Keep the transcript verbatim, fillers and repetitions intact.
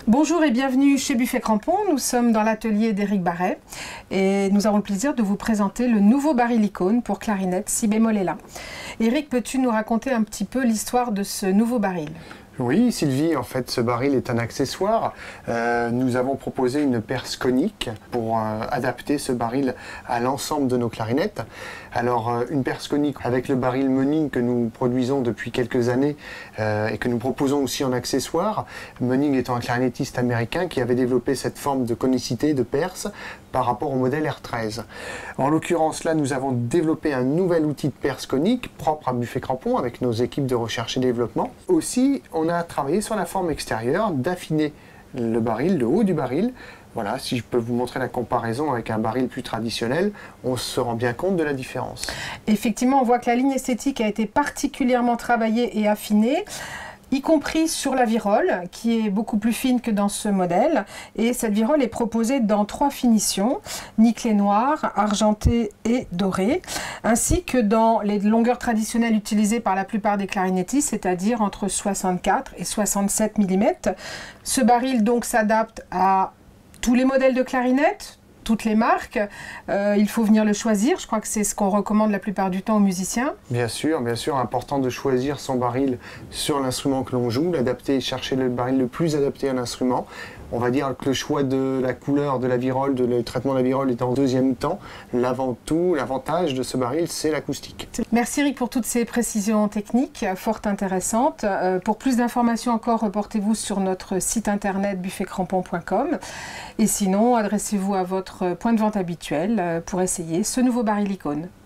Bonjour et bienvenue chez Buffet Crampon. Nous sommes dans l'atelier d'Éric Barret et nous avons le plaisir de vous présenter le nouveau baril icône pour clarinette si bémol est là. Éric, peux-tu nous raconter un petit peu l'histoire de ce nouveau baril ? Oui, Sylvie, en fait, ce baril est un accessoire. Euh, nous avons proposé une perce conique pour euh, adapter ce baril à l'ensemble de nos clarinettes. Alors, euh, une perce conique avec le baril Moening que nous produisons depuis quelques années euh, et que nous proposons aussi en accessoire. Moening étant un clarinettiste américain qui avait développé cette forme de conicité, de perce, par rapport au modèle R treize. En l'occurrence, là, nous avons développé un nouvel outil de perce conique propre à Buffet Crampon avec nos équipes de recherche et développement. Aussi, on a travaillé sur la forme extérieure, d'affiner le baril, le haut du baril. Voilà, si je peux vous montrer la comparaison avec un baril plus traditionnel, on se rend bien compte de la différence. Effectivement, on voit que la ligne esthétique a été particulièrement travaillée et affinée, y compris sur la virole, qui est beaucoup plus fine que dans ce modèle. Et cette virole est proposée dans trois finitions, nickelé noir, argenté et doré, ainsi que dans les longueurs traditionnelles utilisées par la plupart des clarinettistes, c'est-à-dire entre soixante-quatre et soixante-sept millimètres. Ce baril donc s'adapte à tous les modèles de clarinette, toutes les marques. Euh, il faut venir le choisir. Je crois que c'est ce qu'on recommande la plupart du temps aux musiciens. Bien sûr, bien sûr, important de choisir son baril sur l'instrument que l'on joue, l'adapter, chercher le baril le plus adapté à l'instrument. On va dire que le choix de la couleur de la virole, de le traitement de la virole est en deuxième temps. L'avant tout, l'avantage de ce baril, c'est l'acoustique. Merci Eric pour toutes ces précisions techniques fort intéressantes. Euh, pour plus d'informations encore, reportez-vous sur notre site internet buffet crampon point com. Et sinon, adressez-vous à votre point de vente habituel pour essayer ce nouveau baril icône.